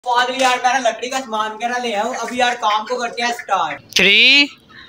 Finally यार मैं लकड़ी का सामान वगैरह ले आया हूँ। अभी यार काम को करते हैं स्टार्ट। 3,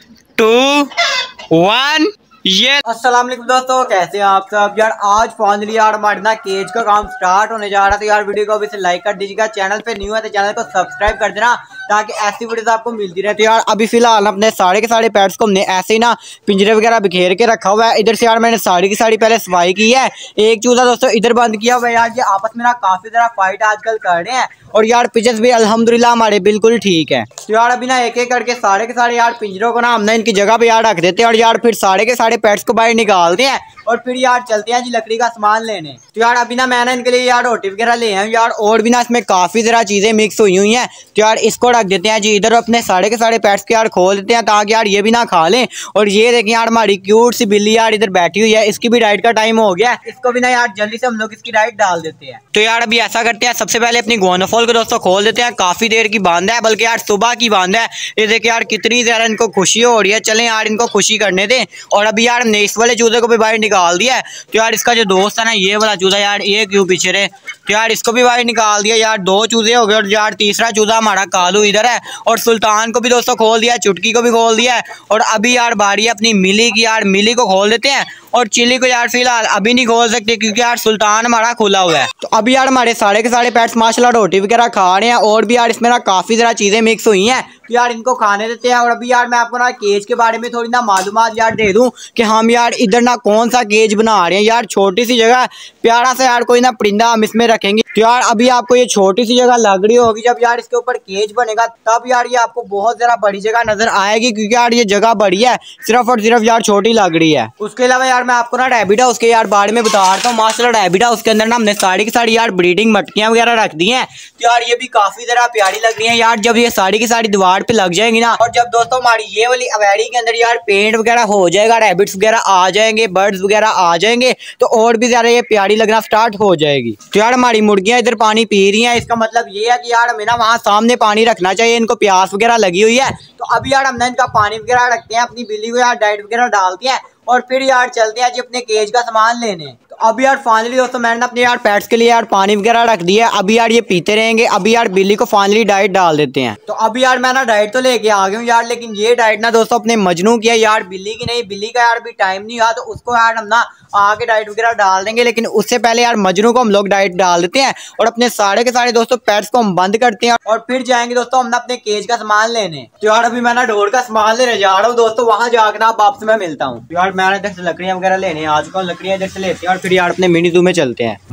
2, 1 ये। अस्सलाम वालेकुम दोस्तों, कैसे हैं आप सब। यार आज फाइनली यार हमारे ना केज का काम स्टार्ट होने जा रहा था। यार वीडियो को अभी से लाइक कर दीजिएगा, चैनल पे न्यू है तो चैनल को सब्सक्राइब कर देना ताकि ऐसी वीडियोस आपको मिलती रहती है। यार अभी फिलहाल अपने सारे के सारे पेट्स को हमने ऐसे ही ना पिंजरे वगैरह बिखेर के रखा हुआ है। इधर से यार मैंने साड़ी की साड़ी पहले सफाई की है। एक चूजा दोस्तों इधर बंद किया हुआ है। यार ये आपस में ना काफी ज्यादा फाइट आजकल कर रहे हैं और यार पिजन्स भी अल्हम्दुलिल्लाह हमारे बिल्कुल ठीक है। तो यार अभी ना एक एक करके सारे के सारे यार पिंजरों को ना हमने इनकी जगह पे यार रख देते हैं और यार फिर सारे के सारे पेट्स को बाहर निकालते हैं और फिर यार चलते हैं जी लकड़ी का सामान लेने। तो यार अभी ना मैंने इनके लिए यार रोटी वगैरह ले हैं यार, और भी ना इसमें काफी जरा चीजें मिक्स हुई हैं। तो यार इसको रख देते हैं जी इधर, अपने सारे के सारे पेट्स को यार खोल देते हैं ताकि यार ये भी ना खा लें। और ये देखें यार हमारी क्यूट सी बिल्ली यार इधर बैठी हुई है, इसकी भी डाइट का टाइम हो गया है। इसको भी ना यार जल्दी से हम लोग इसकी डाइट डाल देते हैं। तो यार अभी ऐसा करते हैं, सबसे पहले अपनी गोनाफॉल को दोस्तों खोल देते हैं। काफी देर की बांध है, बल्कि यार सुबह की बांध है। ये देखिए यार कितनी ज्यादा इनको खुशी हो रही है। चलें यार इनको खुशी करने दें। और अभी यार हमने इस वाले चूजे को भी बाहर निकाल दिया है। तो यार इसका जो दोस्त है ना ये वाला चूजा यार ये क्यों पीछे रहे। तो यार इसको भी बाहर निकाल दिया। यार 2 चूजे हो गए और यार तीसरा चूजा हमारा कालू इधर है। और सुल्तान को भी दोस्तों खोल दिया, चुटकी को भी खोल दिया है। और अभी यार बारी है अपनी मिली की। यार मिली को खोल देते हैं और चिली को यार फिलहाल अभी नहीं खोल सकते क्योंकि यार सुल्तान हमारा खुला हुआ है। तो अभी यार हमारे सारे के सारे पेट्स माशाल्लाह रोटी वगैरह खा रहे हैं और भी यार इसमें ना काफी जरा चीजें मिक्स हुई हैं। तो यार इनको खाने देते हैं। और अभी यार मैं आपको ना केज के बारे में थोड़ी ना मालूमात यार दे दूं कि हम यार इधर ना कौन सा केज बना रहे हैं। यार छोटी सी जगह प्यारा सा यार कोई ना परिंदा हम इसमें रखेंगे। तो यार अभी आपको ये छोटी सी जगह लग रही होगी, जब यार इसके ऊपर केज बनेगा तब यार ये आपको बहुत जरा बड़ी जगह नजर आएगी क्योंकि यार ये जगह बड़ी है, सिर्फ और सिर्फ यार छोटी लग रही है। उसके अलावा यार मैं आपको ना रैबिट हाउस के यार बारे में बता रहा हूँ। माशाल्लाह रैबिट हाउस के अंदर ना हमने साड़ी की साड़ी यार ब्रीडिंग मटकियां वगैरह रख दी हैं। तो यार ये भी काफी जरा प्यारी लग रही है। यार जब ये साड़ी की साड़ी दीवार पे लग जाएंगी ना, और जब दोस्तों हमारी ये वाली अवेरी के अंदर यार पेंट वगैरह हो जाएगा, रैबिट्स वगैरह आ जाएंगे, बर्ड्स वगैरह आ जाएंगे, तो और भी ज्यादा ये प्यारी लगना स्टार्ट हो जाएगी। तो यार हमारी मुर्गियां इधर पानी पी रही हैं, इसका मतलब ये है कि यार हमें ना वहाँ सामने पानी रखना चाहिए। इनको प्यास वगैरह लगी हुई है। तो अभी यार हमने इनका पानी वगैरह रखते हैं, अपनी बिल्ली को यार डाइट वगैरह डालते हैं और फिर यार चलते हैं जी अपने केज का सामान लेने। तो अभी यार फाइनली दोस्तों मैंने अपने यार पेट्स के लिए यार पानी वगैरह रख दिया है। अभी यार ये पीते रहेंगे। अभी यार बिल्ली को फाइनली डाइट डाल देते हैं। तो अभी यार मैं ना डाइट तो लेके आ गया हूँ यार, लेकिन ये डाइट ना दोस्तों अपने मजनू की है यार, बिल्ली की नहीं। बिल्ली का यार भी टाइम नहीं हुआ तो उसको यार हम ना आगे डाइट वगैरह डाल देंगे, लेकिन उससे पहले यार मजनू को हम लोग डाइट डाल देते हैं और अपने सारे के सारे दोस्तों पेट्स को हम बंद करते हैं और फिर जाएंगे दोस्तों हम ना अपने केज का सामान लेने। तो यार अभी मैं ना डोर का सामान लेने जा रहा हूँ दोस्तों, वहां जाकर ना वापस मैं मिलता हूँ। तो यार मैं इधर से लकड़ियां वगैरह लेने आ चुका हूँ, लकड़ियां इधर से लेते हैं और फिर यार अपने मिनी जू में चलते हैं।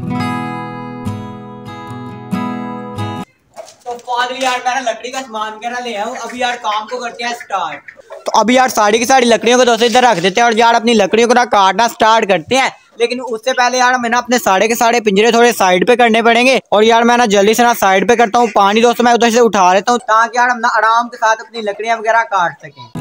तो फाइनली यार मैंने लकड़ी का सामान वगैरह ले आया हूँ। अभी यार काम को करते हैं स्टार्ट। तो अभी यार सारी की सारी लकड़ियों को दोस्तों इधर रख देते हैं और यार अपनी लकड़ियों को ना काटना स्टार्ट करते हैं। लेकिन उससे पहले यार हमें ना अपने सारे के सारे पिंजरे थोड़े साइड पे करने पड़ेंगे। और यार मैं ना जल्दी से ना साइड पे करता हूँ। पानी दोस्तों मैं उधर से उठा लेता हूँ ताकि यार हम ना आराम के साथ अपनी लकड़ियां वगैरह काट सकें।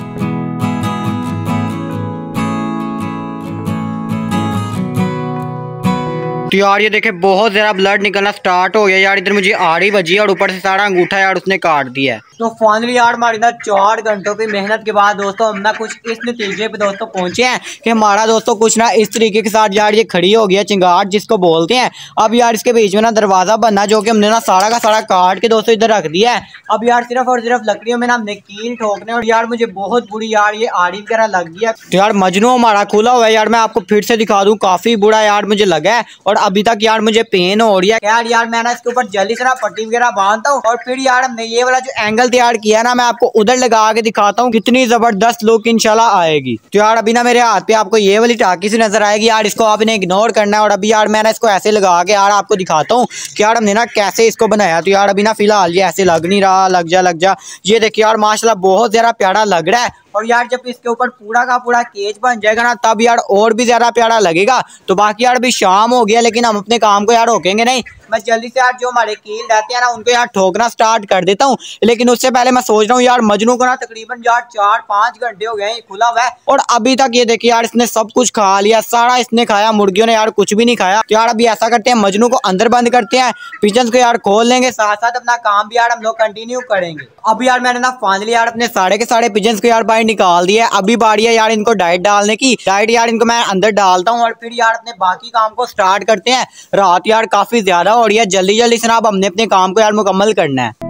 तो यार ये देखे बहुत ज्यादा ब्लड निकलना स्टार्ट हो गया। यार इधर मुझे आड़ी बजी है और ऊपर से सारा अंगूठा यार उसने काट दिया है। तो फाइनली यार हमारी ना 4 घंटों की मेहनत के बाद दोस्तों हम ना कुछ इस नतीजे पे दोस्तों पहुंचे हैं कि हमारा दोस्तों कुछ ना इस तरीके के साथ यार ये खड़ी हो गया, चिंगाट जिसको बोलते हैं। अब यार इसके बीच में ना दरवाजा बनना, जो कि हमने ना सारा का सारा काट के दोस्तों इधर रख दिया है। अब यार सिर्फ और सिर्फ लकड़ियों में ना हमने कील ठोकने और यार मुझे बहुत बुरी यार ये आड़ी वगैरह लग गया। तो यार मजनू हमारा खुला हुआ है। यार मैं आपको फिर से दिखा दूं, काफी बुरा यार मुझे लगा है और अभी तक यार मुझे पेन हो रही है। यार मैं ना इसके ऊपर जल्दी से ना पट्टी वगैरह बांधता हूँ और फिर यार हमने ये वाला जो एंगल तैयार किया ना मैं आपको उधर लगा के दिखाता हूँ कितनी जबरदस्त लुक इंशाल्लाह आएगी। तो यार अभी ना मेरे हाथ पे आपको ये वाली टाकी से नजर आएगी। यार इसको आपने इग्नोर करना है और अभी यार मैं ना इसको ऐसे लगा के यार आपको दिखाता हूँ कि यार हमने ना कैसे इसको बनाया। तो यार अभी ना फिलहाल ये ऐसे लग नहीं रहा, लग जा। ये देखिए यार माशाल्लाह बहुत ज्यादा प्यारा लग रहा है। और यार जब इसके ऊपर पूरा का पूरा केज बन जाएगा ना तब यार और भी ज्यादा प्यारा लगेगा। तो बाकी यार अभी शाम हो गया लेकिन हम अपने काम को यार रोकेंगे नहीं। मैं जल्दी से यार जो हमारे कील रहते हैं ना उनको यार ठोकना स्टार्ट कर देता हूँ। लेकिन उससे पहले मैं सोच रहा हूँ यार मजनू को ना तकरीबन यार 4-5 घंटे हो गए खुला हुआ है और अभी तक ये देखिए यार इसने सब कुछ खा लिया, सारा इसने खाया, मुर्गियों ने यार कुछ भी नहीं खाया। तो यार अभी ऐसा करते हैं मजनू को अंदर बंद करते हैं, पिजन्स को यार खोल लेंगे, साथ साथ अपना काम भी यार हम लोग कंटिन्यू करेंगे। अभी यार मैंने ना फाइनली यार अपने सारे के सारे पिजन्स को यार बाहर निकाल दी है। अभी बारी है यार इनको डाइट डालने की। डाइट यार इनको मैं अंदर डालता हूँ और फिर यार अपने बाकी काम को स्टार्ट करते हैं। रात यार काफी ज्यादा हो रही है, जल्दी जल्दी से ना अब हमने अपने काम को यार मुकम्मल करना है।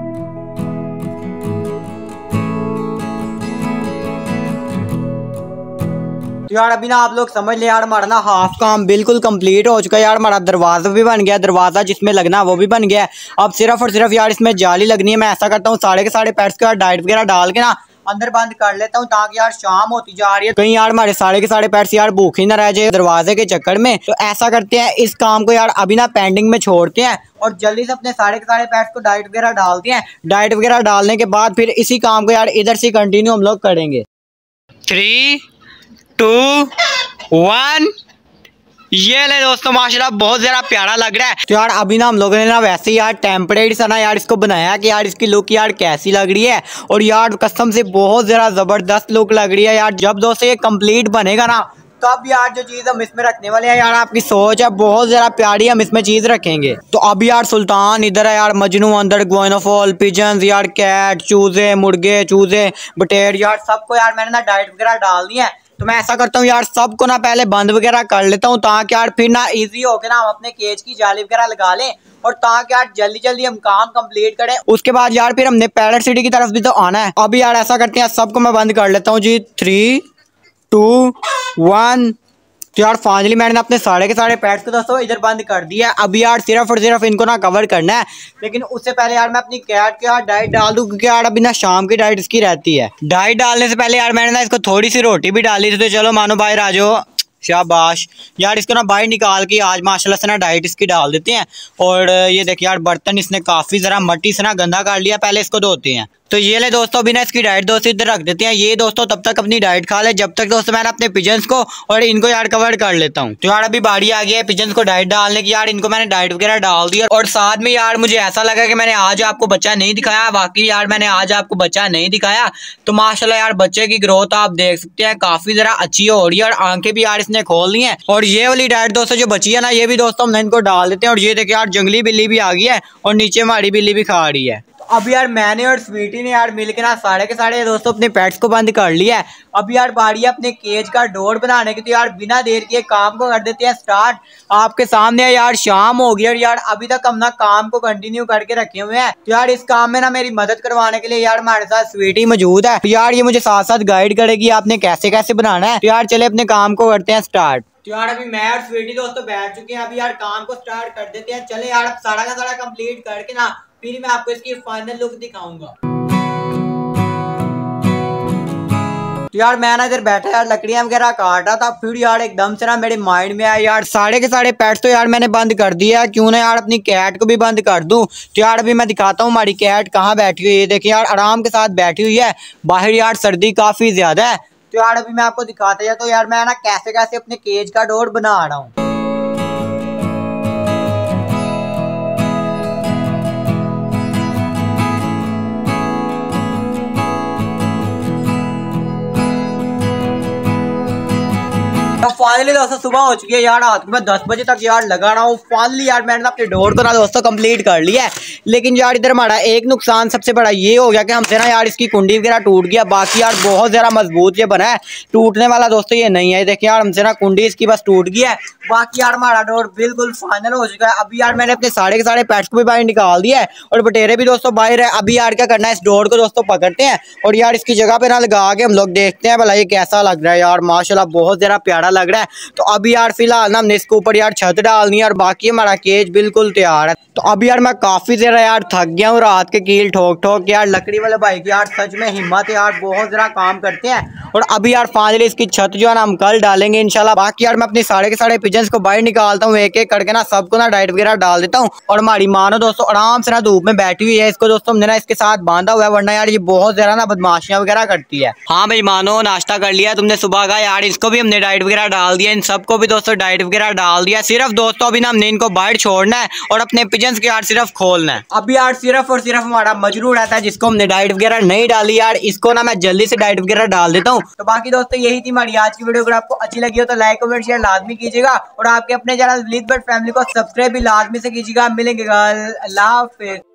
तो यार अभी ना आप लोग समझ ले यार, हमारा ना हाफ काम बिल्कुल कंप्लीट हो चुका है यार। हमारा दरवाजा भी बन गया, दरवाजा जिसमें लगना वो भी बन गया है। अब सिर्फ और सिर्फ यार इसमें जाली लगनी है। मैं ऐसा करता हूँ साढ़े के साढ़े पेट्स के यार डाइट वगैरह डाल के ना अंदर बंद कर लेता हूँ, ताकि यार शाम होती जा रही है कहीं यार हमारे साढ़े के साढ़े पेट्स यार भूखे ना रह जाए दरवाजे के चक्कर में। तो ऐसा करते हैं, इस काम को यार अभी ना पेंडिंग में छोड़ते हैं और जल्दी से अपने साढ़े के साढ़े पेट्स को डाइट वगैरह डालते हैं। डाइट वगैरह डालने के बाद फिर इसी काम को यार इधर से कंटिन्यू हम लोग करेंगे। 3, 2, 1 ये ले दोस्तों, माशाल्लाह बहुत ज़्यादा प्यारा लग रहा है। तो यार अभी ना हम लोगों ने ना वैसे यार टेम्परेरी सा ना यार इसको बनाया कि यार इसकी लुक यार कैसी लग रही है। और यार कसम से बहुत ज़्यादा ज़बरदस्त लुक लग रही है यार। जब दोस्तों ये कंप्लीट बनेगा ना तब यार जो चीज़ हम इसमें रखने वाले हैं यार, आपकी सोच है बहुत ज़्यादा प्यारी, हम इसमें चीज़ रखेंगे। तो अभी यार सुल्तान इधर है यार, मजनू अंदर, गोइनोफॉल, पिजन्स यार, कैट, चूजे, मुर्गे, चूजे, बटेर यार सबको यार मैंने ना डाइट वगैरह डाल दी है। तो मैं ऐसा करता हूँ यार सबको ना पहले बंद वगैरह कर लेता हूँ, ताकि यार फिर ना इजी हो के ना हम अपने केज की जाली वगैरह लगा लें और ताकि यार जल्दी जल्दी हम काम कंप्लीट करें। उसके बाद यार फिर हमने पैरेट सिटी की तरफ भी तो आना है। अभी यार ऐसा करते हैं, सबको मैं बंद कर लेता हूँ जी। 3, 2, 1। तो यार फाइनली मैंने अपने साढ़े के साढ़े पेट्स को दोस्तों इधर बंद कर दिया। अभी यार सिर्फ और सिर्फ इनको ना कवर करना है, लेकिन उससे पहले यार मैं अपनी कैट के यार डाइट डाल दूं, क्योंकि यार अभी ना शाम की डाइट इसकी रहती है। डाइट डालने से पहले यार मैंने ना इसको थोड़ी सी रोटी भी डाली थी। तो चलो मानो बाहर आ जाओ, शाबाश यार। इसको ना बाहर निकाल के आज माशाल्लाह से ना डाइट इसकी डाल देते हैं। और ये देखिए यार बर्तन इसने काफ़ी ज़रा मट्टी से ना गंदा कर लिया, पहले इसको धोते हैं। तो ये ले दोस्तों, अभी ना इसकी डाइट दोस्तों इधर रख देते हैं। ये दोस्तों तब तक अपनी डाइट खा ले, जब तक दोस्तों मैंने अपने पिजन्स को और इनको यार कवर कर लेता हूँ। तो यार अभी बारी आ गई है पिजन्स को डाइट डालने की। यार इनको मैंने डाइट वगैरह डाल दिया और साथ में यार मुझे ऐसा लगा कि मैंने आज आपको बच्चा नहीं दिखाया। वाकई यार मैंने आज आपको बच्चा नहीं दिखाया। तो माशाल्लाह यार बच्चे की ग्रोथ आप देख सकते हैं, काफ़ी ज़रा अच्छी हो रही है और आंखें भी यार इसने खोल ली हैं। और ये वाली डाइट दोस्तों जो बची है ना, ये भी दोस्तों हम इनको डाल देते हैं। और ये देखिए यार जंगली बिल्ली भी आ गई है और नीचे हमारी बिल्ली भी खा रही है। अब यार मैंने और स्वीटी ने यार मिलकर ना साढ़े के साढ़े दोस्तों अपने पेट्स को बंद कर लिया है। अब यार बारी है अपने केज का डोर बनाने की। तो यार बिना देर के काम को कर देते हैं स्टार्ट। आपके सामने यार शाम हो गई और यार अभी तक हम ना काम को कंटिन्यू करके रखे हुए हैं। तो यार इस काम में ना मेरी मदद करवाने के लिए यार हमारे साथ स्वीटी मौजूद है। तो यार ये मुझे साथ साथ गाइड करेगी आपने कैसे कैसे बनाना है। तो यार चले अपने काम को करते हैं स्टार्ट। तो यार अभी मैं और स्वीटी दोस्तों बैठ चुके हैं। अभी यार काम को स्टार्ट कर देते हैं। चले यार सारा का सारा कंप्लीट करके ना फिर मैं आपको इसकी फाइनल लुक दिखाऊंगा। तो यार मैं ना इधर बैठा यार लकड़ियां वगैरह काट रहा था। फिर यार एकदम से ना मेरे माइंड में आया यार साढ़े के साढ़े पेट्स तो यार मैंने बंद कर दिया, क्यों ना यार अपनी कैट को भी बंद कर दूं। तो यार अभी मैं दिखाता हूँ हमारी कैट कहाँ बैठी हुई है। देखिए यार आराम के साथ बैठी हुई है। बाहर यार सर्दी काफी ज्यादा है। तो यार अभी मैं आपको दिखाता हूँ। तो यार मैं ना कैसे कैसे अपने केज का डोर बना रहा हूँ। फाइनली दोस्तों सुबह हो चुकी है यार। रात में 10 बजे तक यार लगा रहा हूँ। फाइनली यार मैंने अपने डोर को ना दोस्तों कंप्लीट कर लिया है। लेकिन यार इधर हमारा एक नुकसान सबसे बड़ा ये हो गया कि हमसे ना यार इसकी कुंडी वगैरह टूट गया। बाकी यार बहुत ज़्यादा मजबूत ये बना है, टूटने वाला दोस्तों ये नहीं है। देखिए यार हमसे ना कुंडी इसकी बस टूट गया है। बाकी यार हमारा डोर बिल्कुल फाइनल हो चुका है। अभी यार मैंने अपने साढ़े के साढ़े पेट्स को भी बाहर निकाल दिया है और बटेरे भी दोस्तों बाहर है। अभी यार क्या करना है, इस डोर को दोस्तों पकड़ते हैं और यार इसकी जगह पे ना लगा के हम लोग देखते हैं भला ये कैसा लग रहा है। यार माशाल्लाह बहुत ज़्यादा प्यारा लग रहा है। तो अभी यार फिलहाल ना हमने इसके ऊपर यार छत डालनी है और बाकी हमारा केज बिल्कुल तैयार है। तो अभी यार मैं काफ़ी ज़्यादा यार थक गया हूँ रात के कील ठोक ठोक। यार लकड़ी वाले भाई की यार सच में हिम्मत है यार, बहुत ज़्यादा काम करते हैं। और अभी यार फाइनली इसकी छत जो है ना हम कल डालेंगे इंशाल्लाह। बाकी यार मैं अपने साढ़े के साढ़े पिजन्स को बाहर निकालता हूँ, एक एक करके ना सबको ना डाइट वगैरह डाल देता हूँ। और हमारी मानो दोस्तों आराम से ना धूप में बैठी हुई है। इसको दोस्तों हमने ना इसके साथ बांधा हुआ है, वरना यार ये बहुत ज़्यादा ना बदमाशियाँ वगैरह करती है। हाँ भाई मानो, नाश्ता कर लिया तुमने सुबह का? यार इसको भी हमने डाइट वगैरह डाल दिया, इन सबको भी दोस्तों डाइट वगैरह डाल दिया। सिर्फ दोस्तों अभी ना हमने इनको बाहर छोड़ना है और अपने पिजन्स के यार सिर्फ खोलना है। अभी यार सिर्फ और सिर्फ हमारा मजनू रहता है जिसको हमने डाइट वगैरह नहीं डाली। यार इसको ना मैं जल्दी से डाइट वगैरह डाल देता हूँ। तो बाकी दोस्तों यही थी हमारी आज की वीडियो। अगर आपको अच्छी लगी हो तो लाइक कमेंट शेयर लाजमी कीजिएगा और आपके अपने चैनल विलेज बर्ड फैमिली को सब्सक्राइब भी लाजमी से कीजिएगा। मिलेंगे, अल्लाह हाफिज़।